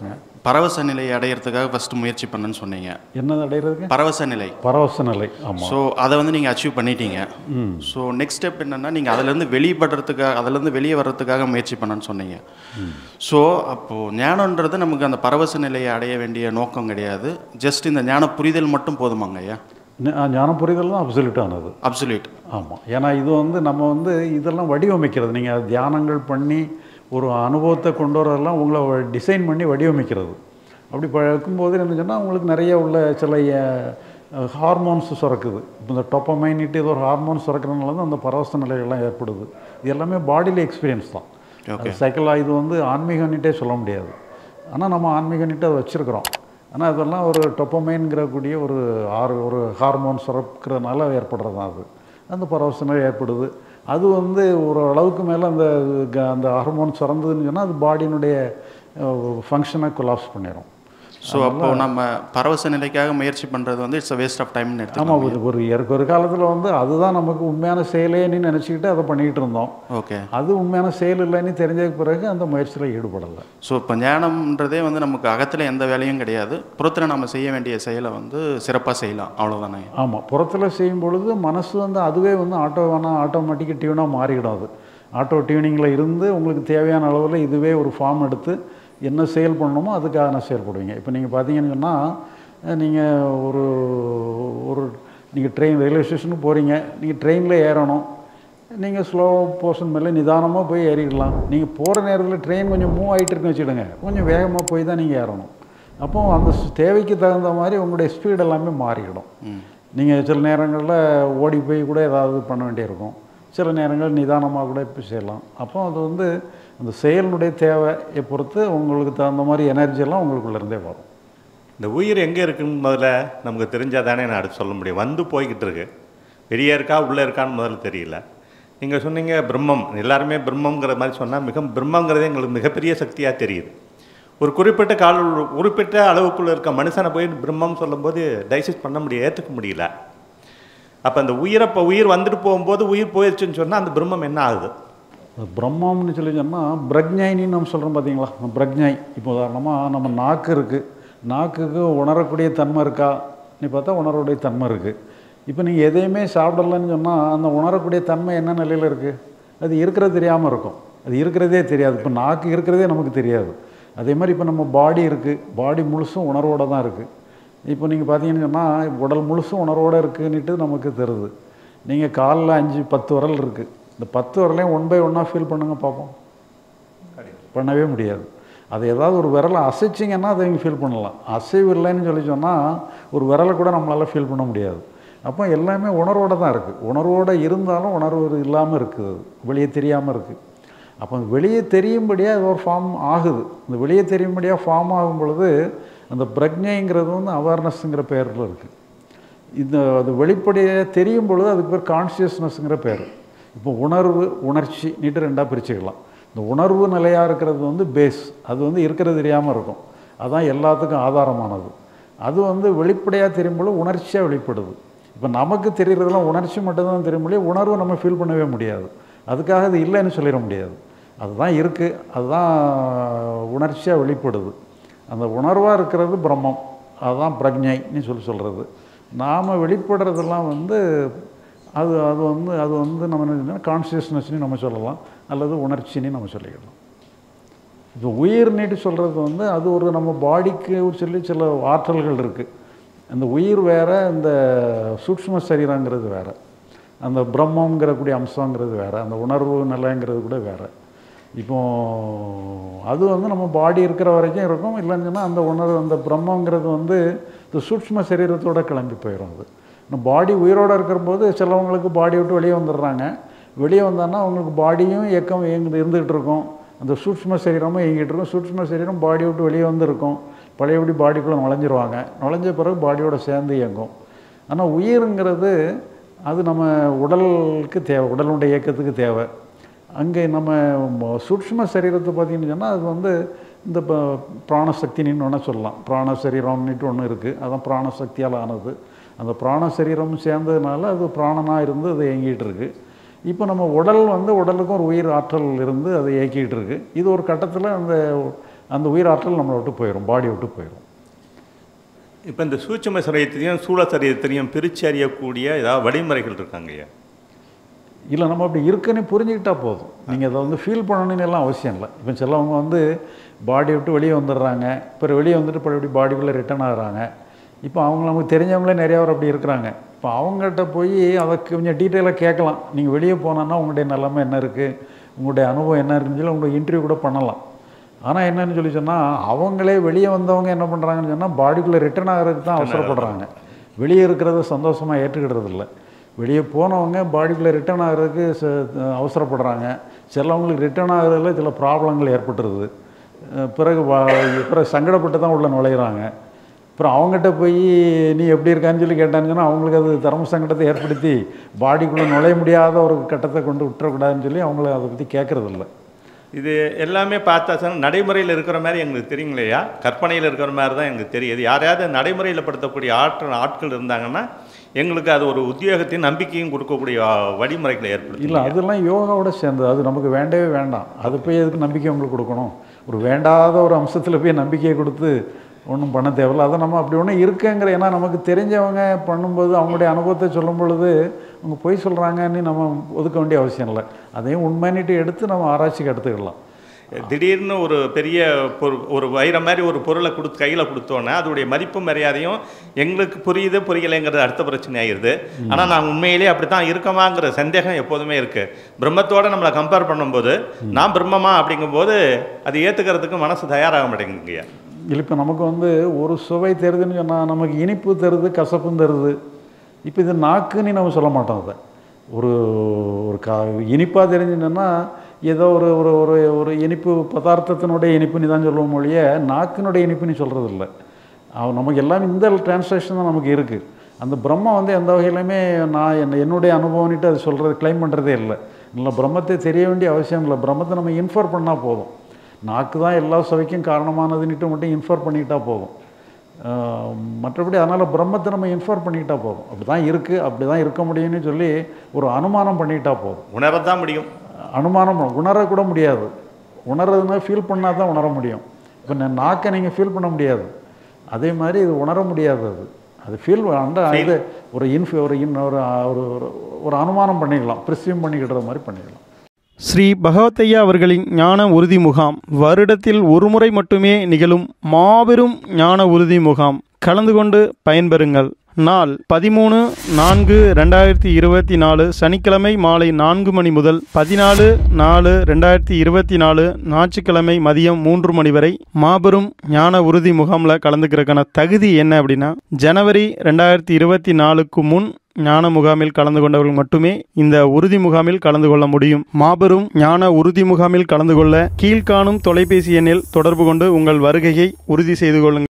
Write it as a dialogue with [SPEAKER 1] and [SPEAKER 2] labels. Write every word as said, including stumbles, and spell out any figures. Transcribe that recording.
[SPEAKER 1] பரவச நிலையை அடையிறதுக்காக ஃபஸ்ட்டு முயற்சி பண்ணேன்னு சொன்னீங்க.
[SPEAKER 2] என்னது அடையிறதுக்கு?
[SPEAKER 1] பரவச நிலை.
[SPEAKER 2] பரவச நிலை, ஆமாம்.
[SPEAKER 1] ஸோ அதை வந்து நீங்கள் அச்சீவ் பண்ணிட்டீங்க. ஸோ நெக்ஸ்ட் ஸ்டெப் என்னென்னா நீங்கள் அதிலேருந்து வெளிப்படுறதுக்காக அதிலேருந்து வெளியே வர்றதுக்காக முயற்சி பண்ணேன்னு சொன்னீங்க. ஸோ அப்போது ஞானன்றது நமக்கு அந்த பரவச நிலையை அடைய வேண்டிய நோக்கம் கிடையாது, ஜஸ்ட் இந்த ஞான புரிதல் மட்டும் போதுமாங்க ஐயா?
[SPEAKER 2] ஞான புரிதல் தான் அப்சல்யூட்டானது.
[SPEAKER 1] அப்சல்யூட்.
[SPEAKER 2] ஆமாம். ஏன்னா இது வந்து நம்ம வந்து இதெல்லாம் வடிவமைக்கிறது, நீங்கள் தியானங்கள் பண்ணி ஒரு அனுபவத்தை கொண்டு வரதெல்லாம் உங்களை டிசைன் பண்ணி வடிவமைக்கிறது. அப்படி பழக்கும்போது என்ன சொன்னால் உங்களுக்கு நிறைய உள்ள சில ஹார்மோன்ஸ் சுரக்குது. இப்போ இந்த டொப்பமைன்ட்டு இது ஒரு ஹார்மோன்ஸ் சுரக்கிறதுனால தான் அந்த பரவச நிலைகள்லாம் ஏற்படுது. இது எல்லாமே பாடியில் எக்ஸ்பீரியன்ஸ் தான். சைக்கிளாக இது வந்து ஆன்மீகன்ட்டே சொல்ல முடியாது. ஆனால் நம்ம ஆன்மீகன்ட்டு அதை வச்சுருக்கிறோம். ஆனால் அதெல்லாம் ஒரு டொப்பமைன்கிறக்கூடிய ஒரு ஆறு ஒரு ஹார்மோன் சுரக்கிறதுனால ஏற்படுறது தான் அது. அந்த பரவச நிலை ஏற்படுது. அது வந்து ஒரு அளவுக்கு மேலே அந்த அந்த ஹார்மோன் சுரந்ததுன்னு சொன்னால் அது பாடியினுடைய ஃபங்க்ஷனை கொலாப்ஸ் பண்ணிடும்.
[SPEAKER 1] ஸோ அப்போ நம்ம பரவச நிலைக்காக முயற்சி பண்ணுறது வந்து இட்ஸ் அ வேஸ்ட் ஆஃப் டைம்னு எடுத்து.
[SPEAKER 2] ஆமாம். ஒரு ஒரு ஒரு காலத்தில் வந்து அதுதான் நமக்கு உண்மையான செயலேன்னு நினச்சிக்கிட்டு அதை பண்ணிக்கிட்டு இருந்தோம்.
[SPEAKER 1] ஓகே. அது
[SPEAKER 2] உண்மையான செயல் இல்லைன்னு தெரிஞ்சதுக்கு பிறகு அந்த முயற்சியில் ஈடுபடலை.
[SPEAKER 1] ஸோ இப்போ ஞானம்ன்றதே வந்து நமக்கு அகத்தில் எந்த வேலையும் கிடையாது, புறத்தில் நம்ம செய்ய வேண்டிய செயலை வந்து சிறப்பாக செய்யலாம், அவ்வளோதானே?
[SPEAKER 2] ஆமாம். புறத்தில் செய்யும் பொழுது மனசு வந்து அதுவே வந்து ஆட்டோவான ஆட்டோமேட்டிக்காக டியூனாக மாறிடும். அது ஆட்டோ டியூனிங்கில் இருந்து உங்களுக்கு தேவையான அளவில் இதுவே ஒரு ஃபார்ம் எடுத்து என்ன செயல் பண்ணணுமோ அதுக்காக நான் செயல்படுவீங்க. இப்போ நீங்கள் பார்த்தீங்கன்னு சொன்னால் நீங்கள் ஒரு ஒரு நீங்கள் ட்ரெயின் ரயில்வே ஸ்டேஷனுக்கு போகிறீங்க, நீங்கள் ட்ரெயினில் ஏறணும், நீங்கள் ஸ்லோ போர்ஷன் மேலே நிதானமாக போய் ஏறிடலாம். நீங்கள் போகிற நேரத்தில் ட்ரெயின் கொஞ்சம் மூவ் ஆகிட்டு இருக்குன்னு வச்சுடுங்க, கொஞ்சம் வேகமாக போய் தான் நீங்கள் ஏறணும். அப்போ அந்த தேவைக்கு தகுந்த மாதிரி உங்களுடைய ஸ்பீட் எல்லாமே மாறிடும். நீங்கள் சில நேரங்களில் ஓடி போய் கூட ஏதாவது பண்ண வேண்டியிருக்கும், சில நேரங்கள் நிதானமாக கூட இப்போ செய்யலாம். அப்போ அது வந்து அந்த செயலுடைய தேவையை பொறுத்து உங்களுக்கு தகுந்த மாதிரி எனர்ஜியெல்லாம் உங்களுக்குள்ளேருந்தே வரும்.
[SPEAKER 3] இந்த உயிர் எங்கே இருக்குன்னு முதல்ல நமக்கு தெரிஞ்சால் தானே நான் அடுத்து சொல்ல முடியும். வந்து போய்கிட்டு இருக்கு, வெளியே இருக்கா உள்ளே இருக்கான்னு முதல்ல தெரியல. நீங்கள் சொன்னீங்க பிரம்மம், எல்லாருமே பிரம்மங்கிற மாதிரி சொன்னால் மிக பிரம்மங்கிறதே எங்களுக்கு மிகப்பெரிய சக்தியாக தெரியுது. ஒரு குறிப்பிட்ட கால குறிப்பிட்ட அளவுக்குள்ளே இருக்க மனுஷனை போய் பிரம்மம் சொல்லும்போது டைஜஸ்ட் பண்ண முடிய ஏற்றுக்க முடியல. அப்போ அந்த உயிரை இப்போ உயிர் வந்துட்டு போகும்போது உயிர் போயிடுச்சுன்னு சொன்னால் அந்த பிரம்மம் என்ன ஆகுது?
[SPEAKER 2] பிரம்மம்னு சொல்லி சொன்னால் பிரக்ஞைன்னு நம்ம சொல்கிறோம் பார்த்தீங்களா? பிரக்ஞை. இப்போ உதாரணமாக நம்ம நாக்கு இருக்குது, நாக்குக்கு உணரக்கூடிய தன்மை இருக்கா நீ பார்த்தா உணரக்கூடிய தன்மை இருக்குது. இப்போ நீங்கள் எதையுமே சாப்பிடலன்னு சொன்னால் அந்த உணரக்கூடிய தன்மை என்ன நிலையில் இருக்குது? அது இருக்கிறது தெரியாமல் இருக்கும், அது இருக்கிறதே தெரியாது. இப்போ நாக்கு இருக்கிறதே நமக்கு தெரியாது. அதே மாதிரி இப்போ நம்ம பாடி இருக்குது, பாடி முழுசும் உணர்வோடு தான் இருக்குது. இப்போ நீங்கள் பார்த்தீங்கன்னு சொன்னால் உடல் முழுசும் உணர்வோடு இருக்குன்னுட்டு நமக்கு தருது. நீங்கள் காலில் அஞ்சு பத்து விரல் இருக்குது, இந்த பத்து விரலையும் ஒன் பை ஒன்னாக ஃபீல் பண்ணுங்க பார்ப்போம், பண்ணவே முடியாது. அது ஏதாவது ஒரு விரலை அசைச்சிங்கன்னா அதை நீங்கள் ஃபீல் பண்ணலாம். அசைவு இல்லைன்னு சொல்லி சொன்னால் ஒரு விரலை கூட நம்மளால் ஃபீல் பண்ண முடியாது. அப்போ எல்லாமே உணர்வோடு தான் இருக்குது. உணர்வோடு இருந்தாலும் உணர்வு இல்லாமல் இருக்குது, வெளியே தெரியாமல் இருக்குது. அப்போ வெளியே தெரியும்படியாக அது ஒரு ஃபார்ம் ஆகுது. இந்த வெளியே தெரியும்படியாக ஃபார்ம் ஆகும் பொழுது அந்த பிரக்ஞைங்கிறது வந்து அவேர்னஸ்ங்கிற பேரில் இருக்குது. இந்த அது வெளிப்படையாக தெரியும் பொழுது அதுக்கு பேர் கான்ஷியஸ்னஸ்ங்கிற பேர். இப்போ உணர்வு உணர்ச்சி நீட்டு ரெண்டாக பிரிச்சுக்கலாம். இந்த உணர்வு நிலையாக இருக்கிறது வந்து பேஸ், அது வந்து இருக்கிறது தெரியாமல் இருக்கும், அதுதான் எல்லாத்துக்கும் ஆதாரமானது. அது வந்து வெளிப்படையாக தெரியும் பொழுது உணர்ச்சியாக வெளிப்படுது. இப்போ நமக்கு தெரிகிறதுலாம் உணர்ச்சி மட்டும்தான் தெரியும் முடியும், உணர்வு நம்ம ஃபீல் பண்ணவே முடியாது. அதுக்காக அது இல்லைன்னு சொல்லிட முடியாது, அதுதான் இருக்குது, அதுதான் உணர்ச்சியாக வெளிப்படுது. அந்த உணர்வாக இருக்கிறது பிரம்மம், அதுதான் பிரக்ஞைன்னு சொல்லி சொல்கிறது. நாம் வெளிப்படுறதெல்லாம் வந்து அது அது வந்து அது வந்து நம்ம என்ன கான்ஷியஸ்னஸ்ன்னு நம்ம சொல்லலாம், அல்லது உணர்ச்சின்னு நம்ம சொல்லிக்கலாம். இப்போ உயிர் நீட்டு சொல்கிறது வந்து அது ஒரு நம்ம பாடிக்கு சொல்லி சில ஆற்றல்கள் இருக்குது. அந்த உயிர் வேறு, இந்த சூக்ஷ்ம சரீரங்கிறது வேறு, அந்த பிரம்மங்கிறக்கூடிய அம்சங்கிறது வேறு, அந்த உணர்வு நிலைங்கிறது கூட வேறு. இப்போது அது வந்து நம்ம பாடி இருக்கிற வரைக்கும் இருக்கும், இல்லைன்னு சொன்னால் அந்த உணர்வு அந்த பிரம்மங்கிறது வந்து இந்த சூக்ஷ்ம சரீரத்தோடு கிளம்பி போயிடும். அது இந்த பாடி உயிரோடு இருக்கிற போது சிலவங்களுக்கு பாடி விட்டு வெளியே வந்துடுறாங்க. வெளியே வந்தான்னா அவங்களுக்கு பாடியும் இயக்கம் இயங்கு இருந்துகிட்டு இருக்கும், அந்த சூக்ஷ்ம சரீரமும் இயங்கிட்டு இருக்கும். சூக்ஷ்ம சரீரம் பாடி விட்டு வெளியே வந்துருக்கும், பழையபடி பாடிக்குள்ளே நுழைஞ்சிருவாங்க, நுழைஞ்ச பிறகு பாடியோட சேர்ந்து இயங்கும். ஆனால் உயிருங்கிறது அது நம்ம உடலுக்கு தேவை, உடலுடைய இயக்கத்துக்கு தேவை. அங்கே நம்ம சூக்ஷ்ம சரீரத்தை பார்த்திங்கன்னு சொன்னால் அது வந்து இந்த பிராணசக்தின்னு ஒன்று சொல்லலாம். பிராண சரீரம்னுட்டு ஒன்று இருக்குது, அதுதான் பிராணசக்தியால் ஆனது. அந்த பிராண சரீரம் சேர்ந்ததுனால அது பிராணனாக இருந்து அது இயங்கிட்டு இருக்குது. இப்போ நம்ம உடல் வந்து உடலுக்கும் ஒரு உயிர் ஆற்றல் இருந்து அதை இயக்கிட்டு இருக்குது. இது ஒரு கட்டத்தில் அந்த அந்த உயிராற்றல் நம்மளை விட்டு போயிடும், பாடி விட்டு போயிடும்.
[SPEAKER 3] இப்போ இந்த சூட்சும சரீரத்திலையும் சூழ சரீரத்திலையும் பிரித்து அறியக்கூடிய ஏதாவது வழிமுறைகள் இருக்காங்க ஐயா?
[SPEAKER 2] இல்லை, நம்ம அப்படி இருக்குன்னு புரிஞ்சுக்கிட்டா போதும். நீங்கள் அதை வந்து ஃபீல் பண்ணணுன்னு எல்லாம் அவசியம் இல்லை. இப்போ சிலவங்க வந்து பாடி விட்டு வெளியே வந்துடுறாங்க, இப்போ வெளியே வந்துட்டு இப்போ எப்படி பாடிக்குள்ளே ரிட்டர்ன் ஆகுறாங்க. இப்போ அவங்க நமக்கு தெரிஞ்சவங்களே நிறையா பேர் அப்படி இருக்கிறாங்க. இப்போ அவங்ககிட்ட போய் அதை கொஞ்சம் டீட்டெயிலாக கேட்கலாம். நீங்கள் வெளியே போனோன்னா உங்களுடைய நிலைமை என்ன இருக்குது, உங்களுடைய அனுபவம் என்ன இருக்குன்னு சொல்லி உங்களுக்கு இன்டர்வியூ கூட பண்ணலாம். ஆனால் என்னன்னு சொல்லி சொன்னால் அவங்களே வெளியே வந்தவங்க என்ன பண்ணுறாங்கன்னு சொன்னால் பாடிக்குள்ளே ரிட்டர்ன் ஆகிறதுக்கு தான் அவசரப்படுறாங்க. வெளியே இருக்கிறத சந்தோஷமாக ஏற்றுக்கிடுறது இல்லை. வெளியே போனவங்க பாடிக்குள்ளே ரிட்டர்ன் ஆகிறதுக்கு அவசரப்படுறாங்க. சிலவங்களுக்கு ரிட்டர்ன் ஆகிறதுல சில ப்ராப்ளங்கள் ஏற்பட்டுருது. பிறகு பிறகு சங்கடப்பட்டு தான் உள்ள நுழையிறாங்க. அப்புறம் அவங்ககிட்ட போய் நீ எப்படி இருக்கான்னு சொல்லி கேட்டான்னு சொன்னால் அவங்களுக்கு அது தர்ம சங்கடத்தை ஏற்படுத்தி பாடிக்குள்ளே நுழைய முடியாத ஒரு கட்டத்தை கொண்டு விட்டுறக்கூடாதுன்னு சொல்லி அவங்கள அதை பற்றி கேட்குறதில்ல.
[SPEAKER 3] இது எல்லாமே பார்த்தா சார் நடைமுறையில் இருக்கிற மாதிரி எங்களுக்கு தெரியுங்களையா, கற்பனையில் இருக்கிற மாதிரி தான் எங்களுக்கு தெரியுது. யாரையாவது நடைமுறையில் படுத்தக்கூடிய ஆட்கள் ஆட்கள் இருந்தாங்கன்னா எங்களுக்கு அது ஒரு உத்தியோகத்தையும் நம்பிக்கையும் கொடுக்கக்கூடிய வழிமுறைகளை ஏற்படுத்தும்.
[SPEAKER 2] இல்லை, அதெல்லாம் யோகாவோட சேர்ந்தது. அது நமக்கு வேண்டவே வேண்டாம். அது போய் எதுக்கு நம்பிக்கை உங்களுக்கு கொடுக்கணும்? ஒரு வேண்டாத ஒரு அம்சத்தில் போய் நம்பிக்கையை கொடுத்து ஒன்றும் பண்ண தேவையில்லை. அதை நம்ம அப்படி ஒன்றும் இருக்குங்கிற, ஏன்னா நமக்கு தெரிஞ்சவங்க பண்ணும்போது அவங்களுடைய அனுபவத்தை சொல்லும் பொழுது அவங்க பொய் சொல்கிறாங்கன்னு நம்ம ஒதுக்க வேண்டிய அவசியம் இல்லை. அதையும் உண்மைன்னுட்டு எடுத்து நம்ம ஆராய்ச்சிக்கு எடுத்துக்கலாம்.
[SPEAKER 3] திடீர்னு ஒரு பெரிய பொரு ஒரு வைரம் மாதிரி ஒரு பொருளை கொடுத்து கையில் கொடுத்தோன்னே அதோடைய மதிப்பு மரியாதையும் எங்களுக்கு புரியுது புரியலைங்கிறது அடுத்த பிரச்சனை ஆகிடுது. ஆனால் நான் உண்மையிலேயே அப்படி தான் இருக்கமாங்கிற சந்தேகம் எப்போதுமே இருக்குது. பிரம்மத்தோடு நம்மளை கம்பேர் பண்ணும்போது நான் பிரம்மமா அப்படிங்கும்போது அது ஏற்றுக்கிறதுக்கு மனசு தயாராக மாட்டேங்குங்கய்யா.
[SPEAKER 2] இல்லை, இப்போ நமக்கு வந்து ஒரு சுவை தருதுன்னு சொன்னால் நமக்கு இனிப்பு தருது, கசப்பும் தருது. இப்போ இது நாக்குன்னு நம்ம சொல்ல மாட்டோம். அதை ஒரு ஒரு கா இனிப்பாக தெரிஞ்சுன்னா ஏதோ ஒரு ஒரு ஒரு ஒரு இனிப்பு பதார்த்தத்தினுடைய இனிப்புன்னு தான் சொல்லுவோம் மொழிய, நாக்கினுடைய இனிப்புன்னு சொல்கிறது இல்லை. அவன் நமக்கு எல்லாமே இந்த டிரான்ஸ்லேஷன் தான் நமக்கு இருக்குது. அந்த பிரம்மம் வந்து எந்த வகையிலுமே நான் என்ன என்னுடைய அனுபவம்னுட்டு அது சொல்கிறது கிளைம் பண்ணுறதே இல்லை. இல்லை, பிரம்மத்தை தெரிய வேண்டிய அவசியம் இல்லை. பிரம்மத்தை நம்ம இன்ஃபர் பண்ணால் போதும். நாக்கு தான் எல்லா சுவைக்கும் காரணமானதுன்னுட்டு மட்டும் இன்ஃபர் பண்ணிக்கிட்டா போதும். மற்றபடி அதனால் பிரம்மத்தை நம்ம இன்ஃபர் பண்ணிக்கிட்டா போதும். அப்படி தான் இருக்குது, அப்படி தான் இருக்க முடியும்னு சொல்லி ஒரு அனுமானம் பண்ணிக்கிட்டா போதும்.
[SPEAKER 3] உணரத்தான் முடியும்.
[SPEAKER 2] அனுமானம் உணரக்கூட முடியாது. உணர்றதுனா ஃபீல் பண்ணால் தான் உணர முடியும். இப்போ நாக்கை நீங்கள் ஃபீல் பண்ண முடியாது, அதே மாதிரி இது உணர முடியாது. அது அது ஃபீல் அந்த இது ஒரு இன்ஃபி ஒரு இன் ஒரு ஒரு அனுமானம் பண்ணிக்கலாம், ப்ரிசியூம் பண்ணிக்கிடுற மாதிரி பண்ணிக்கலாம்.
[SPEAKER 4] ஸ்ரீ பகவத்தையா அவர்களின் ஞான உறுதி முகாம் வருடத்தில் ஒருமுறை மட்டுமே நிகழும் மாபெரும் ஞான உறுதி முகாம். கலந்து கொண்டு பயன்பெறுங்கள். நாள் பதிமூணு நான்கு ரெண்டாயிரத்தி இருபத்தி நாலு சனிக்கிழமை மாலை நான்கு மணி முதல் பதினாலு நாலு ரெண்டாயிரத்தி இருபத்தி நாலு ஞாயிற்றுக்கிழமை மதியம் மூன்று மணி வரை மாபெரும் ஞான உறுதி முகாமில் கலந்துக்கிறதுக்கான தகுதி என்ன அப்படின்னா, ஜனவரி ரெண்டாயிரத்தி இருபத்தி நாலுக்கு முன் ஞான முகாமில் கலந்து கொண்டவர்கள் மட்டுமே இந்த உறுதி முகாமில் கலந்து கொள்ள முடியும். மாபெரும் ஞான உறுதி முகாமில் கலந்து கொள்ள கீழ்காணும் தொலைபேசி எண்ணில் தொடர்பு கொண்டு உங்கள் வருகையை உறுதி செய்து கொள்ளுங்கள்.